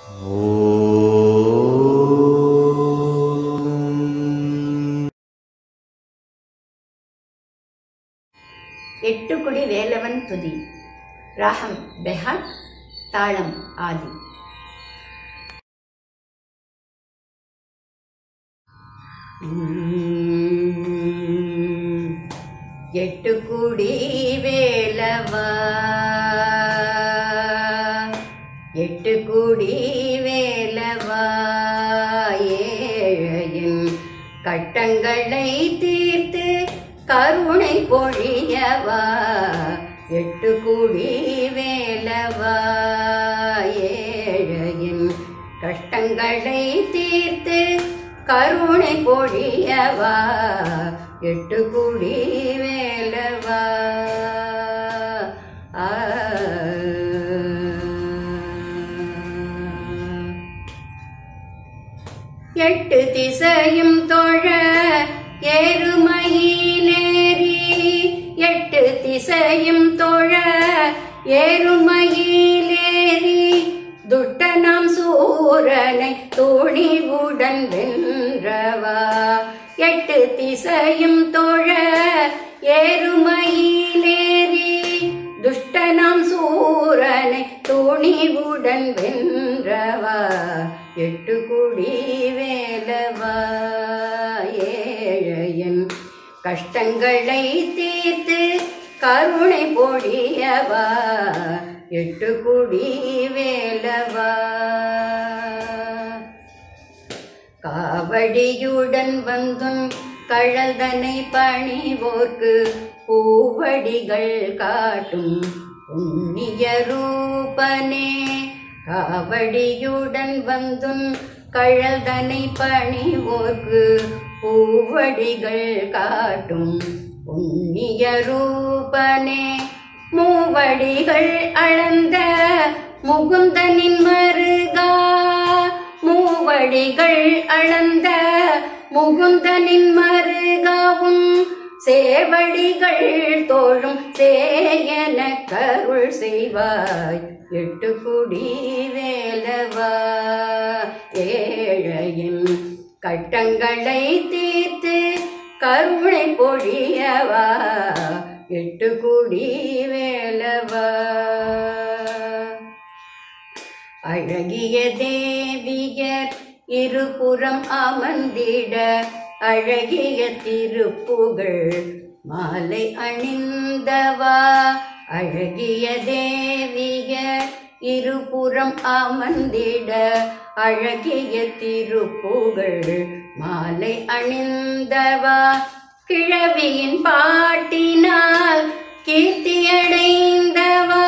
எட்டுக்குடி வேலவன் துதி. ராகம் பெஹாட், தாளம் ஆதி. எட்டுக்குடி வேலவா, எட்டுக்குடி வேலவா, ஏழையின் கட்டங்களை தீர்த்து கருணை பொழியவா. எட்டுக்குடி வேலவா, ஏழையின் கஷ்டங்களை தீர்த்து கருணை பொழியவா. எட்டுக்குடி வேலவா. எட்டு திசையும் தொழ ஏறுமயிலேறி, எட்டு திசையும் தொழ ஏறுமயிலேறி, துட்டனாம் சூரனை துணிவுடன் வென்றவா. எட்டு திசையும் தொழ ஏறுமயிலேறி, துஷ்டனாம் சூரனை துணிவுடன் வென்றவா. எட்டுக்குடி வேலவா, ஏழையின் கஷ்டங்களை தீர்த்து கருணை பொழியவா. எட்டுக்குடி வேலவா. காவடியுடன் வந்தும் கழல்தனை பணிவோர்க்கு பூவடிகள் காட்டும் புண்ணிய ரூபனே. காவடியுடன் வந்தும் கழல்தனை பணிவோர்க்கு பூவடிகள் காட்டும் புண்ணிய ரூபனே. மூவடிகள் அளந்த முகுந்தனின் மருகா, மூவடிகள் அளந்த முகுந்தனின் மருகாவும் சேவடிகள் தோழும் சேயன கருள் செய்வாய். எட்டுக்குடி வேலவா, ஏழையின் கட்டங்களை தீர்த்து கருணை பொழியவா. எட்டுக்குடி வேலவா. அழகிய தேவியர் இருபுறம் அமர்ந்திட, அழகிய திருப்புகழ் மாலை அணிந்தவா. அழகிய தேவியர் இருபுறம் அமர்ந்திட, அழகிய திருப்புகழ் மாலை அணிந்தவா. கிழவியின் பாட்டினால் கீர்த்தியடைந்தவா.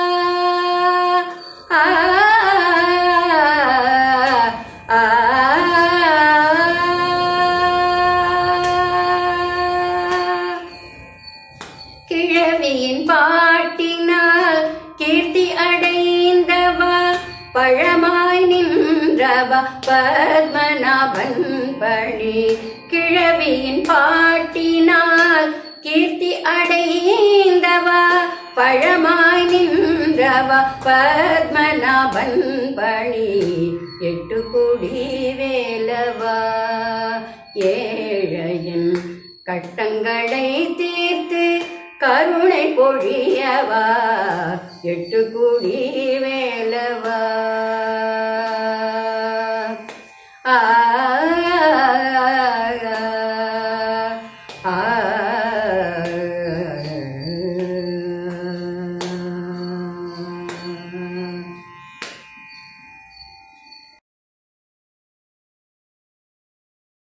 கிழவியின் பாட்டினால் கீர்த்தி அடைந்தவா. பழமாய் நின்றவா பத்மநாபன் பணி. கிழவியின் பாட்டினால் கீர்த்தி அடைந்தவா. பழமாய் நின்றவா பத்மநாபன் பணி. எட்டுக்குடி வேலவா, ஏழையின் கட்டங்களை தீர்த்து கருணை பொழியவா. எட்டுக்குடி வேலவா.